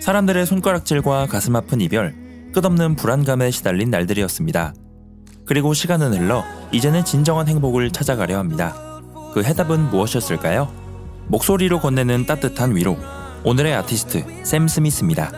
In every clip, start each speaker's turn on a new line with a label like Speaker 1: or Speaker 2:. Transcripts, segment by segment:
Speaker 1: 사람들의 손가락질과 가슴 아픈 이별, 끝없는 불안감에 시달린 날들이었습니다. 그리고 시간은 흘러 이제는 진정한 행복을 찾아가려 합니다. 그 해답은 무엇이었을까요? 목소리로 건네는 따뜻한 위로. 오늘의 아티스트 샘 스미스입니다.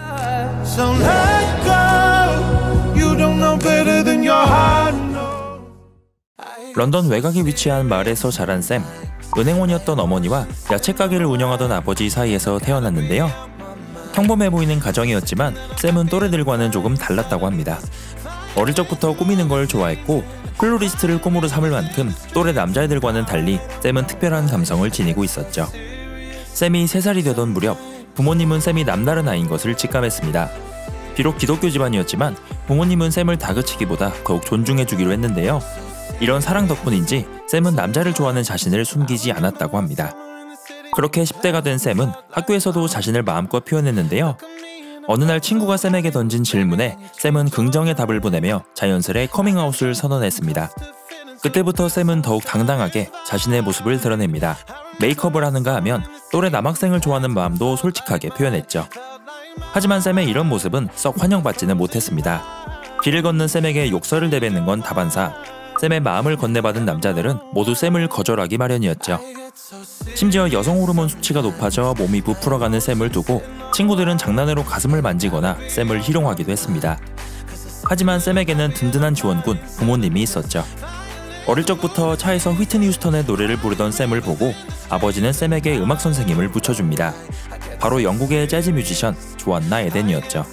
Speaker 1: 런던 외곽에 위치한 마을에서 자란 샘. 은행원이었던 어머니와 야채 가게를 운영하던 아버지 사이에서 태어났는데요. 평범해 보이는 가정이었지만 샘은 또래들과는 조금 달랐다고 합니다. 어릴 적부터 꾸미는 걸 좋아했고 플로리스트를 꿈으로 삼을 만큼 또래 남자애들과는 달리 샘은 특별한 감성을 지니고 있었죠. 샘이 3살이 되던 무렵 부모님은 샘이 남다른 아이인 것을 직감했습니다. 비록 기독교 집안이었지만 부모님은 샘을 다그치기보다 더욱 존중해주기로 했는데요. 이런 사랑 덕분인지 샘은 남자를 좋아하는 자신을 숨기지 않았다고 합니다. 그렇게 10대가 된 샘은 학교에서도 자신을 마음껏 표현했는데요. 어느 날 친구가 샘에게 던진 질문에 샘은 긍정의 답을 보내며 자연스레 커밍아웃을 선언했습니다. 그때부터 샘은 더욱 당당하게 자신의 모습을 드러냅니다. 메이크업을 하는가 하면 또래 남학생을 좋아하는 마음도 솔직하게 표현했죠. 하지만 샘의 이런 모습은 썩 환영받지는 못했습니다. 길을 걷는 샘에게 욕설을 내뱉는 건 다반사. 샘의 마음을 건네받은 남자들은 모두 샘을 거절하기 마련이었죠. 심지어 여성 호르몬 수치가 높아져 몸이 부풀어가는 샘을 두고 친구들은 장난으로 가슴을 만지거나 샘을 희롱하기도 했습니다. 하지만 샘에게는 든든한 지원군, 부모님이 있었죠. 어릴 적부터 차에서 휘트니 휴스턴의 노래를 부르던 샘을 보고 아버지는 샘에게 음악 선생님을 붙여줍니다. 바로 영국의 재즈 뮤지션 조안나 에덴이었죠.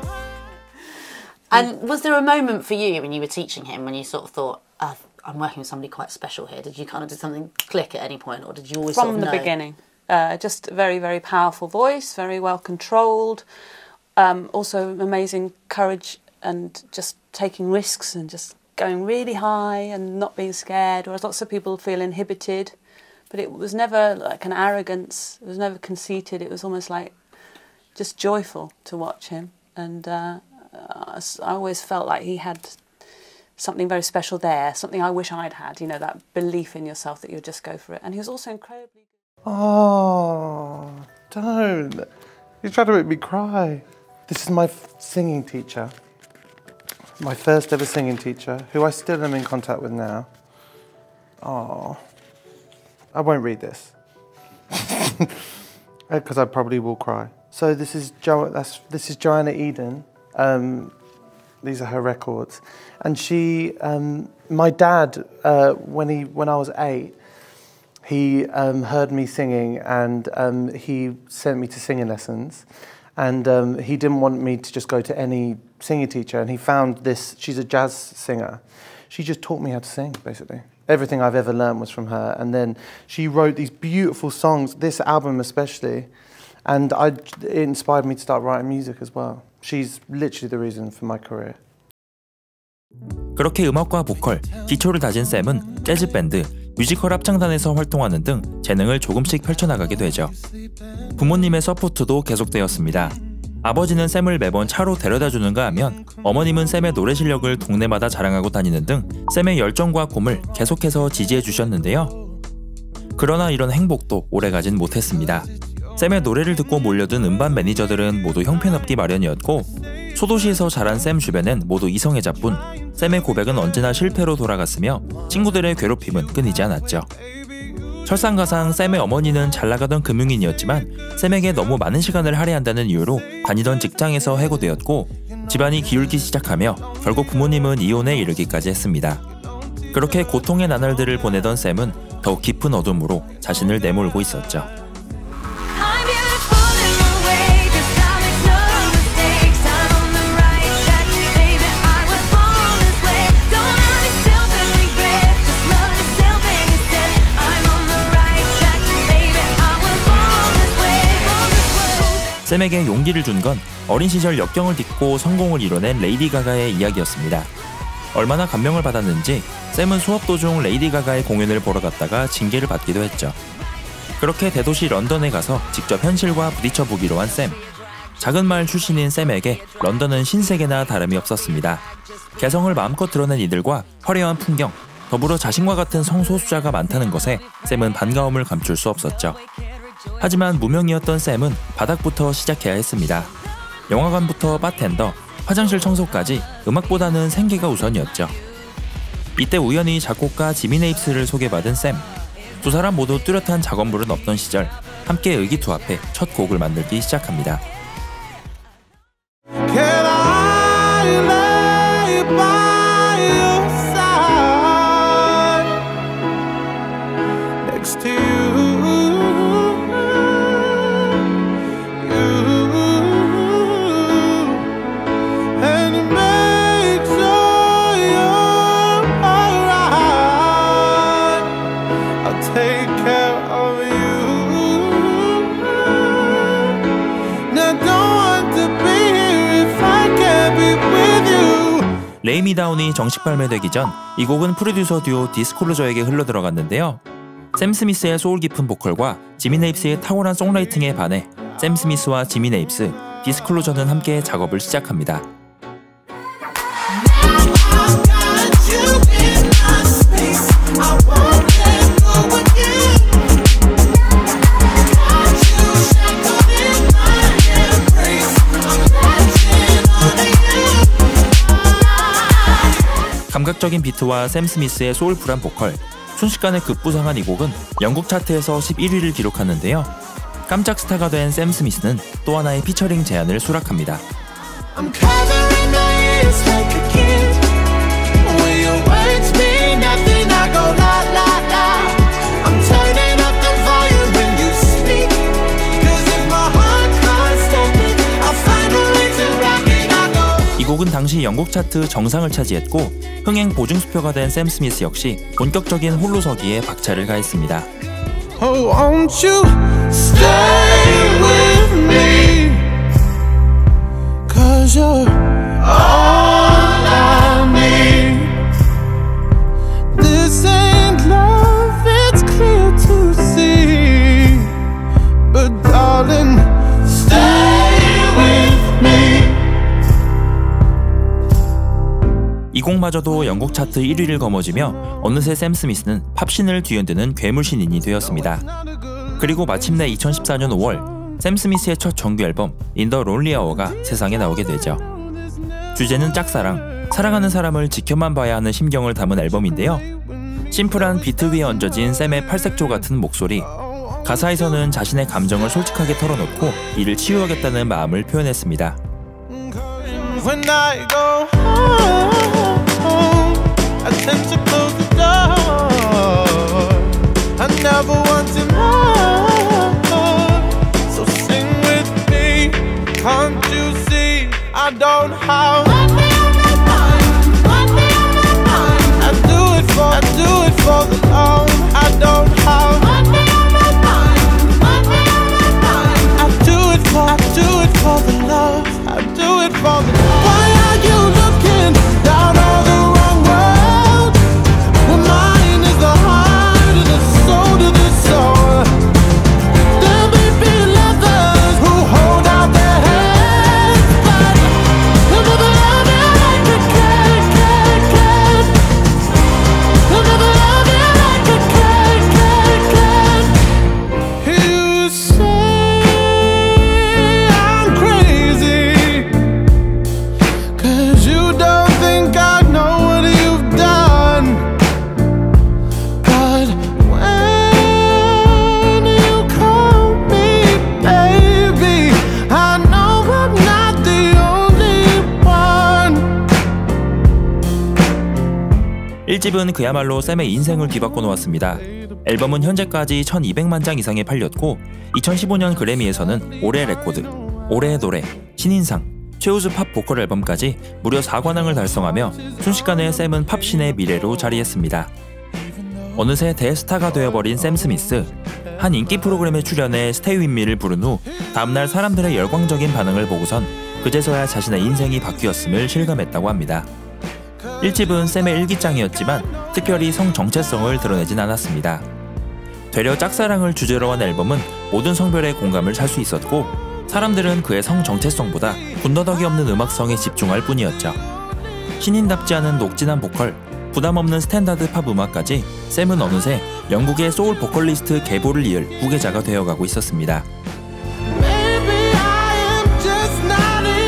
Speaker 2: And was there a moment for you when you were teaching him when you sort of thought, I'm working with somebody quite special here? Did you kind of did something click at any point, or did you always sort of know?
Speaker 3: From the beginning, just very, very powerful voice, very well controlled. Also amazing courage and just taking risks and just going really high and not being scared. Whereas lots of people feel inhibited, but it was never like an arrogance. It was never conceited. It was almost like just joyful to watch him. And I always felt like he had something very special there, something I wish I'd had, you know, that belief in yourself that you'll just go for it. And he was also incredibly good.
Speaker 4: Oh, don't. You tried to make me cry. This is my singing teacher, my first ever singing teacher, who I still am in contact with now. Oh, I won't read this, because I probably will cry. So this is Joanna Eden. These are her records, and she, my dad, when I was 8, he heard me singing, and he sent me to singing lessons, and he didn't want me to just go to any singing teacher, and he found this. She's a jazz singer. She just taught me how to sing, basically. Everything I've ever learned was from her, and then she wrote these beautiful songs. This album especially. And it inspired me to start writing music as well. She's literally the reason for my career.
Speaker 1: 그렇게 음악과 보컬, 기초를 다진 샘은 재즈 밴드, 뮤지컬 합창단에서 활동하는 등 재능을 조금씩 펼쳐나가게 되죠. 부모님의 서포트도 계속되었습니다. 아버지는 샘을 매번 차로 데려다주는가 하면 어머님은 샘의 노래 실력을 동네마다 자랑하고 다니는 등 샘의 열정과 꿈을 계속해서 지지해 주셨는데요. 그러나 이런 행복도 오래가진 못했습니다. 샘의 노래를 듣고 몰려든 음반 매니저들은 모두 형편없기 마련이었고 소도시에서 자란 샘 주변엔 모두 이성애자뿐 샘의 고백은 언제나 실패로 돌아갔으며 친구들의 괴롭힘은 끊이지 않았죠. 설상가상 샘의 어머니는 잘나가던 금융인이었지만 샘에게 너무 많은 시간을 할애한다는 이유로 다니던 직장에서 해고되었고 집안이 기울기 시작하며 결국 부모님은 이혼에 이르기까지 했습니다. 그렇게 고통의 나날들을 보내던 샘은 더욱 깊은 어둠으로 자신을 내몰고 있었죠. 샘에게 용기를 준 건 어린 시절 역경을 딛고 성공을 이뤄낸 레이디 가가의 이야기였습니다. 얼마나 감명을 받았는지 샘은 수업 도중 레이디 가가의 공연을 보러 갔다가 징계를 받기도 했죠. 그렇게 대도시 런던에 가서 직접 현실과 부딪혀 보기로 한 샘. 작은 마을 출신인 샘에게 런던은 신세계나 다름이 없었습니다. 개성을 마음껏 드러낸 이들과 화려한 풍경, 더불어 자신과 같은 성소수자가 많다는 것에 샘은 반가움을 감출 수 없었죠. 하지만 무명이었던 샘은 바닥부터 시작해야 했습니다. 영화관부터 바텐더, 화장실 청소까지 음악보다는 생계가 우선이었죠. 이때 우연히 작곡가 지미 네입스를 소개받은 샘. 두 사람 모두 뚜렷한 작업물은 없던 시절 함께 의기투합해 첫 곡을 만들기 시작합니다. Lay Me Down이 정식 발매되기 전 이 곡은 프로듀서 듀오 디스클로저에게 흘러들어갔는데요. 샘 스미스의 소울 깊은 보컬과 지미 네입스의 탁월한 송라이팅에 반해 샘 스미스와 지미 네입스, 디스클로저는 함께 작업을 시작합니다. 감각적인 비트와 샘 스미스의 소울풀한 보컬, 순식간에 급부상한 이 곡은 영국 차트에서 11위를 기록하는데요. 깜짝 스타가 된 샘 스미스는 또 하나의 피처링 제안을 수락합니다. 이 곡은 당시 영국 차트 정상을 차지했고 흥행 보증수표가 된 샘 스미스 역시 본격적인 홀로서기에 박차를 가했습니다.
Speaker 5: Oh, won't you stay with me? 'Cause you're all I need. This ain't love, it's clear to see. But darling, stay with me.
Speaker 1: 이 곡마저도 영국 차트 1위를 거머쥐며 어느새 샘 스미스는 팝신을 뒤흔드는 괴물신인이 되었습니다. 그리고 마침내 2014년 5월 샘 스미스의 첫 정규 앨범 In the Lonely Hour가 세상에 나오게 되죠. 주제는 짝사랑, 사랑하는 사람을 지켜만 봐야 하는 심경을 담은 앨범인데요. 심플한 비트 위에 얹어진 샘의 팔색조 같은 목소리, 가사에서는 자신의 감정을 솔직하게 털어놓고 이를 치유하겠다는 마음을 표현했습니다.
Speaker 5: When I go home, I tend to close the door. I never want to know. So sing with me. Can't you see? I don't have. I do it for the love. I don't have. I do it for the love. I do it for the love. Why are you looking down on the wrong world? Well, mine is the heart and the soul to the soul. There may be lovers who hold out their hands, but they'll never love you like a can. They'll never love you like a can. You say I'm crazy, 'cause you don't think I know what you've done. But when you call me baby, I know I'm not the only one.
Speaker 1: 1집은 그야말로 샘의 인생을 뒤바꿔 놓았습니다. 앨범은 현재까지 1200만 장 이상이 팔렸고 2015년 그래미에서는 올해의 레코드, 올해의 노래, 신인상, 최우수 팝 보컬 앨범까지 무려 4관왕을 달성하며 순식간에 샘은 팝신의 미래로 자리했습니다. 어느새 대스타가 되어버린 샘 스미스. 한 인기 프로그램에 출연해 스테이 윗 미를 부른 후 다음날 사람들의 열광적인 반응을 보고선 그제서야 자신의 인생이 바뀌었음을 실감했다고 합니다. 1집은 샘의 일기장이었지만 특별히 성 정체성을 드러내진 않았습니다. 되려 짝사랑을 주제로 한 앨범은 모든 성별의 공감을 살 수 있었고 사람들은 그의 성 정체성보다 군더더기 없는 음악성에 집중할 뿐이었죠. 신인답지 않은 녹진한 보컬, 부담 없는 스탠다드 팝 음악까지 샘은 어느새 영국의 소울 보컬리스트 계보를 이을 후계자가 되어가고 있었습니다.
Speaker 5: Maybe I am just not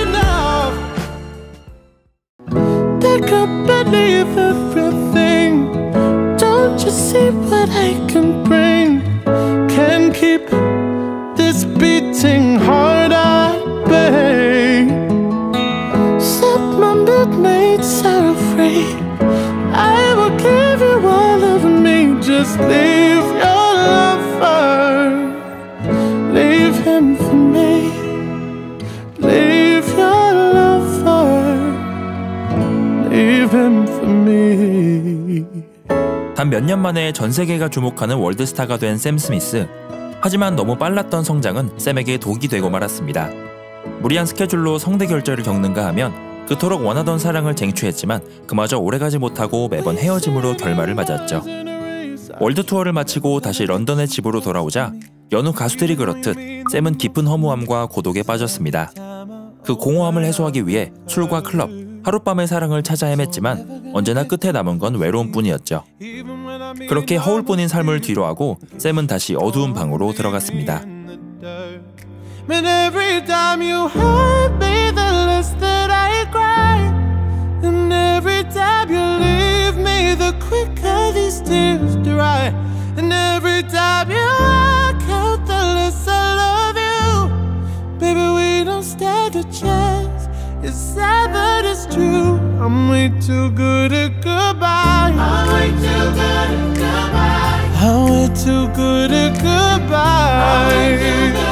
Speaker 5: see what I can bring. Can keep this beating heart at bay. Set my midnights are free. I will give you all of me. Just leave your lover. Leave him for me. Leave your lover. Leave him for me.
Speaker 1: 단 몇 년 만에 전 세계가 주목하는 월드스타가 된 샘 스미스. 하지만 너무 빨랐던 성장은 샘에게 독이 되고 말았습니다. 무리한 스케줄로 성대 결절을 겪는가 하면 그토록 원하던 사랑을 쟁취했지만 그마저 오래가지 못하고 매번 헤어짐으로 결말을 맞았죠. 월드 투어를 마치고 다시 런던의 집으로 돌아오자 여느 가수들이 그렇듯 샘은 깊은 허무함과 고독에 빠졌습니다. 그 공허함을 해소하기 위해 술과 클럽, 하룻밤의 사랑을 찾아 헤맸지만 언제나 끝에 남은 건 외로움뿐이었죠. 그렇게 허울뿐인 삶을 뒤로하고 샘은 다시 어두운 방으로 들어갔습니다.
Speaker 5: And every time you hurt me, the less that I cry. And every time you leave me, the quicker these tears dry. And every time you walk out, the less I love you. Baby, we don't stand a chance. It's sad but it's true. I'm way too good at goodbye. I'm way too good at goodbye. I'm way too good at goodbye.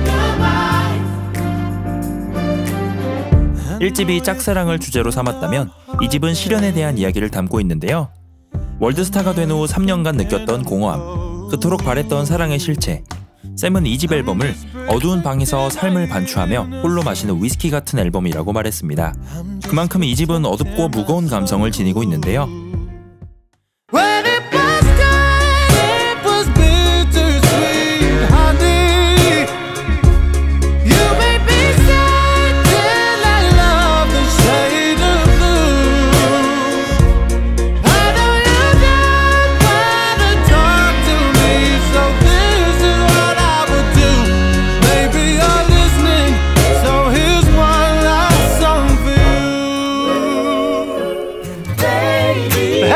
Speaker 1: 1집이 짝사랑을 주제로 삼았다면 2집은 실연에 대한 이야기를 담고 있는데요. 월드스타가 된 후 3년간 느꼈던 공허함, 그토록 바랬던 사랑의 실체. 샘은 2집 앨범을 어두운 방에서 삶을 반추하며 홀로 마시는 위스키 같은 앨범이라고 말했습니다. 그만큼 2집은 어둡고 무거운 감성을 지니고 있는데요.
Speaker 5: When it was good, it was bittersweet, honey. You made me sad till I love the shade of blue. I know you don't wanna talk to me, so this is what I would do. Maybe you're listening, so here's one last song for you. Baby.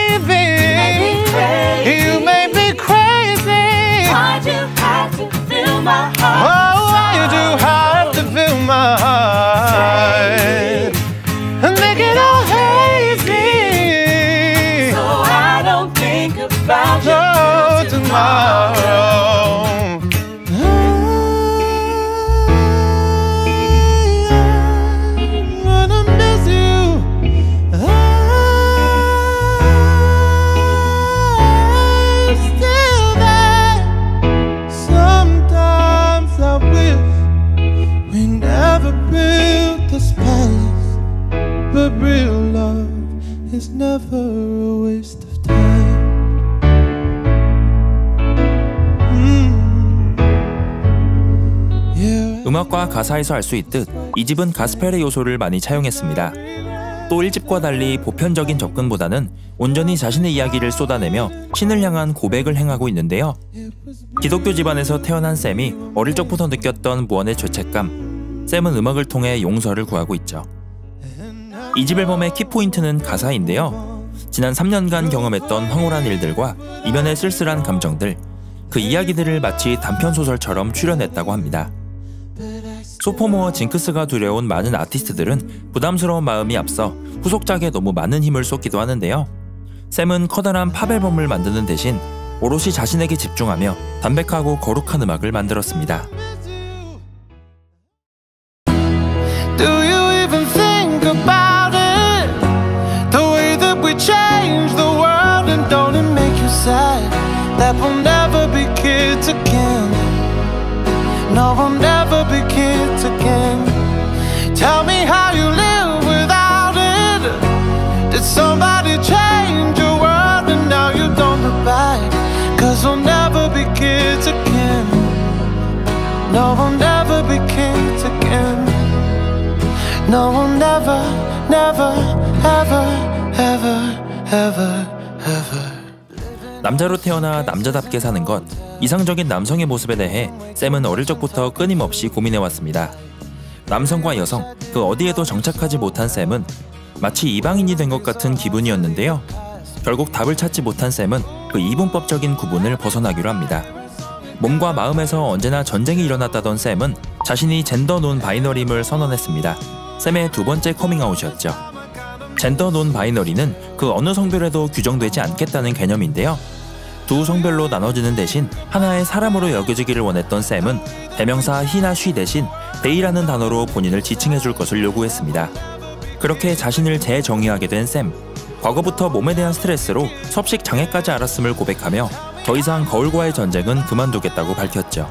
Speaker 5: You make me crazy.
Speaker 2: Why'd you have to fill my heart?
Speaker 5: Oh, why you do have to fill my heart and make it all hazy?
Speaker 2: So I don't think about you
Speaker 5: Oh, tomorrow. I'm gonna miss you. I'm still there. Sometimes I wish we never built this palace, but real love is never a waste of time. Yeah.
Speaker 1: 음악과 가사에서 알 수 있듯 2집은 가스펠의 요소를 많이 차용했습니다. 또 1집과 달리 보편적인 접근보다는 온전히 자신의 이야기를 쏟아내며 신을 향한 고백을 행하고 있는데요. 기독교 집안에서 태어난 샘이 어릴 적부터 느꼈던 무한의 죄책감, 샘은 음악을 통해 용서를 구하고 있죠. 2집 앨범의 키포인트는 가사인데요. 지난 3년간 경험했던 황홀한 일들과 이면의 쓸쓸한 감정들, 그 이야기들을 마치 단편소설처럼 추려냈다고 합니다. 소포모어 징크스가 두려운 많은 아티스트들은 부담스러운 마음이 앞서 후속작에 너무 많은 힘을 쏟기도 하는데요. 샘은 커다란 팝 앨범을 만드는 대신 오롯이 자신에게 집중하며 담백하고 거룩한 음악을 만들었습니다.
Speaker 5: Do you even think about it? The way that we change the world, and don't it make you sad that we'll never be kids again? No, we'll never be kids again. Tell me how you live without it. Did somebody change your world and now you don't look back? 'Cause we'll never be kids again. No, we'll never be kids again. No, we'll never, never, ever, ever, ever, ever.
Speaker 1: 남자로 태어나 남자답게 사는 것, 이상적인 남성의 모습에 대해 샘은 어릴 적부터 끊임없이 고민해왔습니다. 남성과 여성, 그 어디에도 정착하지 못한 샘은 마치 이방인이 된 것 같은 기분이었는데요. 결국 답을 찾지 못한 샘은 그 이분법적인 구분을 벗어나기로 합니다. 몸과 마음에서 언제나 전쟁이 일어났다던 샘은 자신이 젠더 논 바이너리임을 선언했습니다. 샘의 두 번째 커밍아웃이었죠. 젠더 논 바이너리는 그 어느 성별에도 규정되지 않겠다는 개념인데요. 두 성별로 나눠지는 대신 하나의 사람으로 여겨지기를 원했던 샘은 대명사 he나 she 대신 they라는 단어로 본인을 지칭해줄 것을 요구했습니다. 그렇게 자신을 재정의하게 된 샘. 과거부터 몸에 대한 스트레스로 섭식 장애까지 앓았음을 고백하며 더 이상 거울과의 전쟁은 그만두겠다고 밝혔죠.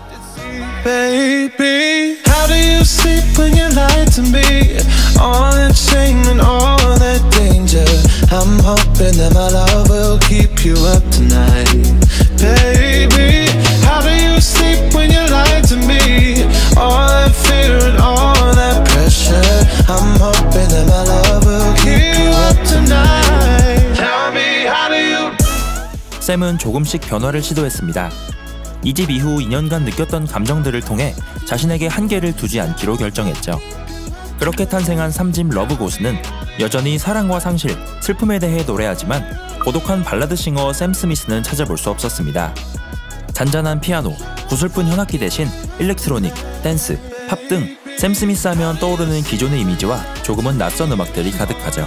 Speaker 5: Baby, how do you sleep when you lie to me? All that shame and all that danger. I'm hoping that my love will keep you up tonight. Baby, how do you sleep when you lie to me? All that fear and all that pressure. I'm hoping that my love will keep you up tonight. Tell me, how do you?
Speaker 1: 샘은 조금씩 변화를 시도했습니다. 이 집 이후 2년간 느꼈던 감정들을 통해 자신에게 한계를 두지 않기로 결정했죠. 그렇게 탄생한 3집 러브고스는 여전히 사랑과 상실, 슬픔에 대해 노래하지만 고독한 발라드 싱어 샘 스미스는 찾아볼 수 없었습니다. 잔잔한 피아노, 구슬픈 현악기 대신 일렉트로닉, 댄스, 팝 등 샘 스미스 하면 떠오르는 기존의 이미지와 조금은 낯선 음악들이 가득하죠.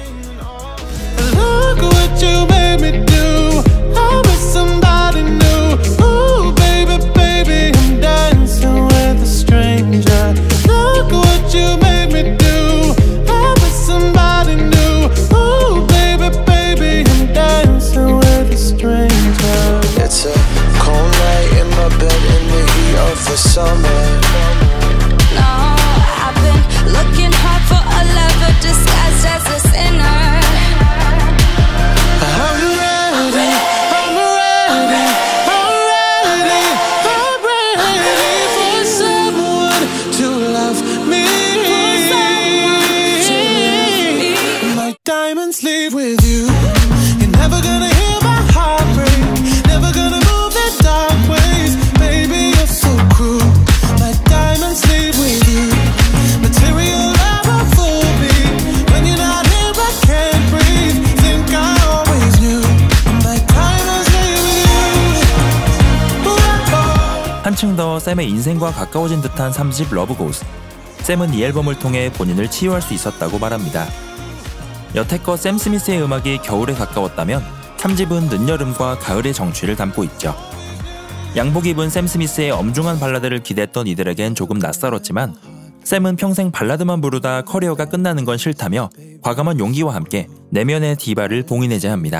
Speaker 5: Look what you made me do. I'm with somebody new. Ooh, baby, baby, I'm dancing with a stranger. Look what you made me do. I'm with somebody new. Ooh, baby, baby, I'm dancing with a stranger. It's a cold night in my bed in the heat of the summer.
Speaker 6: No, I've been looking hard for a lover disguised as a sinner.
Speaker 5: I'm ready, I'm ready, I'm ready, I'm ready for someone to love me. My diamonds leave with you. You're never gonna hear my heart break. Never gonna move the dark ways. Baby, you're so cruel. My diamonds leave with you. Material never fool me. When you're not here, I can't breathe. Think I always knew. My diamonds leave with you.
Speaker 1: 한층 더 샘의 인생과 가까워진 듯한 3집 러브고스. 샘은 이 앨범을 통해 본인을 치유할 수 있었다고 말합니다. 여태껏 샘 스미스의 음악이 겨울에 가까웠다면 3집은 늦여름과 가을의 정취를 담고 있죠. 양복 입은 샘 스미스의 엄중한 발라드를 기대했던 이들에겐 조금 낯설었지만 샘은 평생 발라드만 부르다 커리어가 끝나는 건 싫다며 과감한 용기와 함께 내면의 디바를 봉인해야 합니다.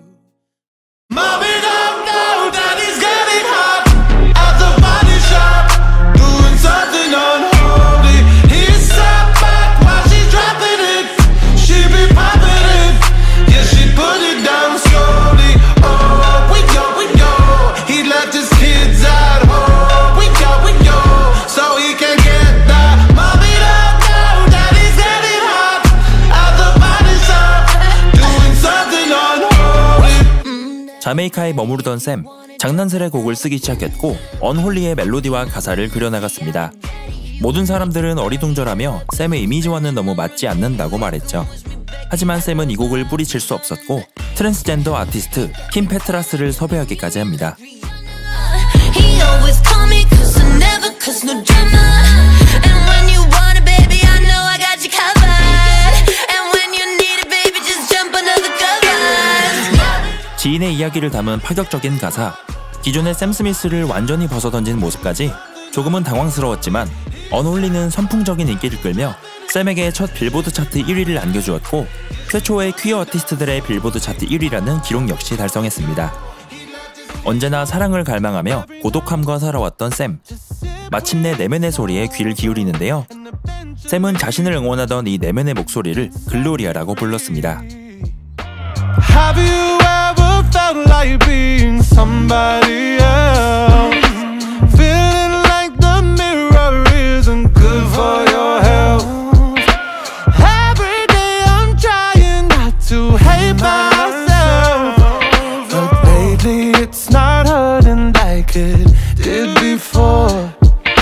Speaker 5: Mommy don't know that he's getting hot at the body shop, doing something unholy. He's sat back while she's dropping it. She be popping it, yeah, she put it down slowly. Oh, we go. He left his kids at home. We go, so he can get that. Mommy don't know that he's getting hot at the body shop, doing something unholy.
Speaker 1: 자메이카에 머무르던 샘, 장난스레 곡을 쓰기 시작했고 언홀리의 멜로디와 가사를 그려나갔습니다. 모든 사람들은 어리둥절하며 샘의 이미지와는 너무 맞지 않는다고 말했죠. 하지만 샘은 이 곡을 뿌리칠 수 없었고 트랜스젠더 아티스트 킴 페트라스를 섭외하기까지 합니다.
Speaker 6: He always call me cause I never cause no drama. And when you want it, baby, I know I got you covered. And when you need it, baby, just jump under the covers.
Speaker 1: 지인의 이야기를 담은 파격적인 가사, 기존의 샘 스미스를 완전히 벗어던진 모습까지 조금은 당황스러웠지만 언홀리는 선풍적인 인기를 끌며 샘에게 첫 빌보드 차트 1위를 안겨주었고 최초의 퀴어 아티스트들의 빌보드 차트 1위라는 기록 역시 달성했습니다. 언제나 사랑을 갈망하며 고독함과 살아왔던 샘. 마침내 내면의 소리에 귀를 기울이는데요. 샘은 자신을 응원하던 이 내면의 목소리를 글로리아라고 불렀습니다.
Speaker 5: Have you ever felt like being somebody else? Feeling like the mirror isn't good for your health. Every day I'm trying not to hate myself, but lately it's not hurting like it did before.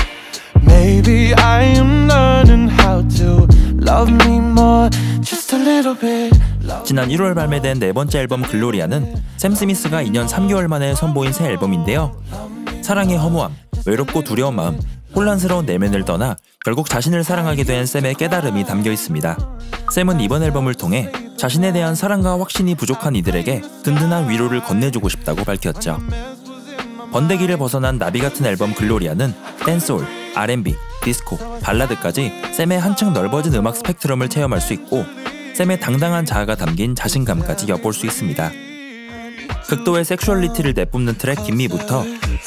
Speaker 5: Maybe I am learning how to love me more, just a little bit.
Speaker 1: 지난 1월 발매된 네 번째 앨범 글로리아는 샘 스미스가 2년 3개월 만에 선보인 새 앨범인데요. 사랑의 허무함, 외롭고 두려운 마음, 혼란스러운 내면을 떠나 결국 자신을 사랑하게 된 샘의 깨달음이 담겨 있습니다. 샘은 이번 앨범을 통해 자신에 대한 사랑과 확신이 부족한 이들에게 든든한 위로를 건네주고 싶다고 밝혔죠. 번데기를 벗어난 나비 같은 앨범 글로리아는 댄스홀, R&B, 디스코, 발라드까지 샘의 한층 넓어진 음악 스펙트럼을 체험할 수 있고 샘의 당당한 자아가 담긴 자신감까지 엿볼 수 있습니다. 극도의 섹슈얼리티를 내뿜는 트랙 김미부터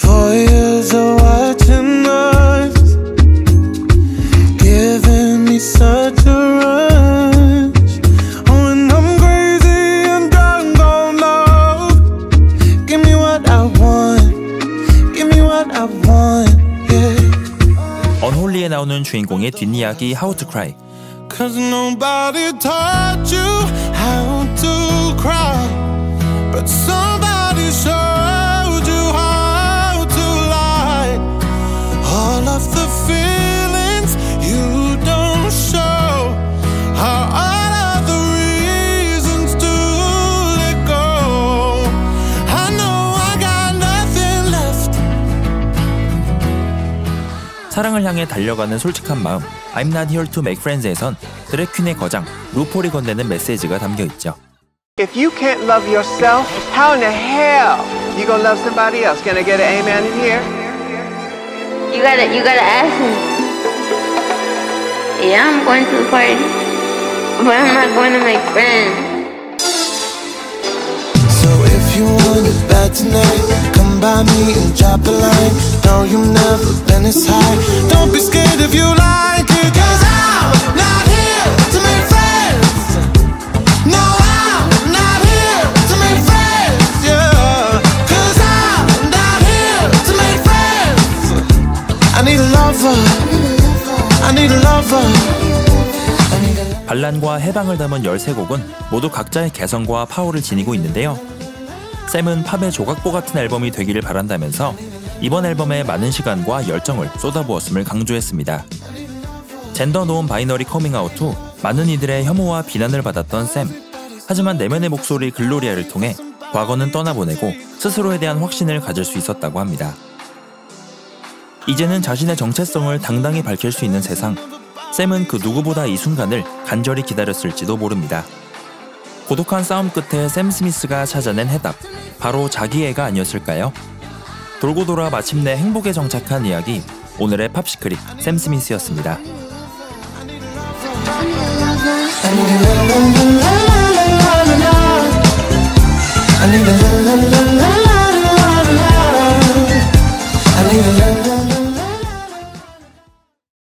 Speaker 5: Giving me such a rush. Oh, and I'm crazy and drunk on love. Give me what I want. Give me what I want. Yeah.
Speaker 1: 언홀리에 나오는 주인공의 뒷이야기 How to Cry.
Speaker 5: Cause nobody taught you how to cry, but somebody showed you how to lie. All of the feelings you don't show are all of the reasons to let go. I know I got nothing left.
Speaker 1: 사랑을 향해 달려가는 솔직한 마음 I'm not here to make friends에선 드래퀸의 거장 루폴이 건네는 메시지가 담겨 있죠.
Speaker 7: If you can't love yourself, how in the hell you gonna love somebody else? Can I get an amen in here?
Speaker 8: You gotta ask me. Yeah, I'm going to the party, but I'm not going to make friends.
Speaker 5: So if you want it bad tonight, come by me and drop a line. No, you've never been this high. Don't be scared if you like it, 'cause I'm not here to make friends. No, I'm not here to make friends, yeah. 'Cause I'm not here to make friends. I need a lover. I need a lover.
Speaker 1: 반란과 해방을 담은 13곡은 모두 각자의 개성과 파워를 지니고 있는데요. 샘은 팝의 조각보 같은 앨범이 되기를 바란다면서 이번 앨범에 많은 시간과 열정을 쏟아부었음을 강조했습니다. 젠더 노은 바이너리 커밍아웃 후 많은 이들의 혐오와 비난을 받았던 샘. 하지만 내면의 목소리 글로리아를 통해 과거는 떠나보내고 스스로에 대한 확신을 가질 수 있었다고 합니다. 이제는 자신의 정체성을 당당히 밝힐 수 있는 세상. 샘은 그 누구보다 이 순간을 간절히 기다렸을지도 모릅니다. 고독한 싸움 끝에 샘 스미스가 찾아낸 해답, 바로 자기애가 아니었을까요? 돌고 돌아 마침내 행복에 정착한 이야기, 오늘의 팝시크릿 샘 스미스였습니다.
Speaker 5: I need a